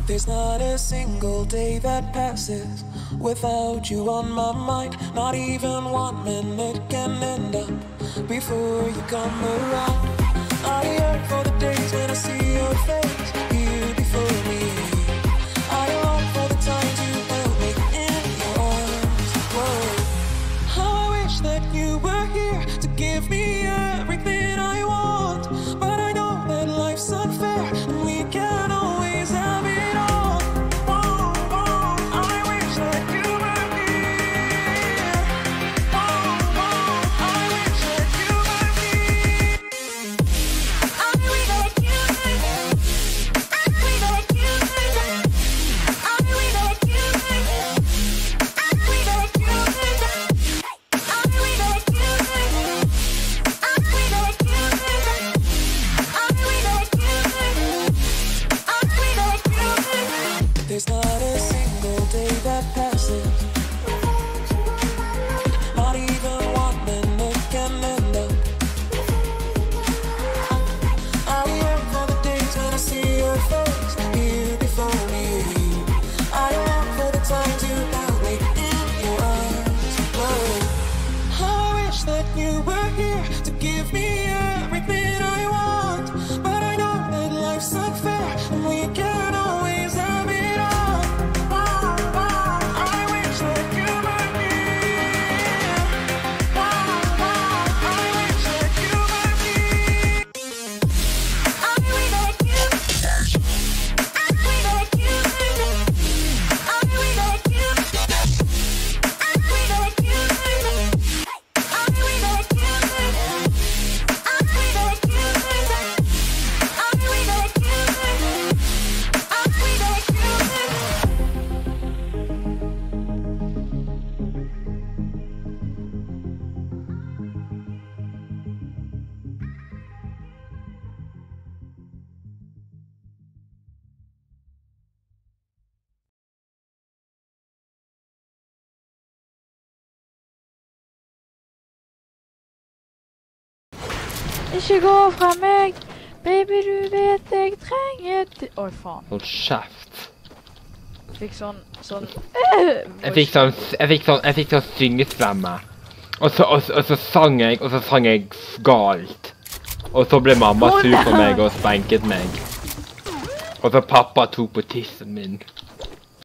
There's not a single day that passes without you on my mind. Not even 1 minute can end up before you come around. I yearn for the days when I see your face here before me. I long for the times you held me in your arms. Whoa. How I wish that you were here to give me everything I want. But I know that life's unfair and we can't always have it. There's not a single day that passes, not even 1 minute can end up. I yearn for the days when I see your face here before me. I long for the times you held me in your arms. Whoa. How I wish that you were here to give me everything I want. But I know that life's unfair and we can't always have it. Ikke gå fra meg, baby, du vet jeg trenger Oi, faen. Hold kjeft. Fikk sånn... Jeg fikk sånn syngestemme. Og så sang jeg galt. Og så ble mamma sur på meg og spanket meg. Og så pappa tok på tissen min.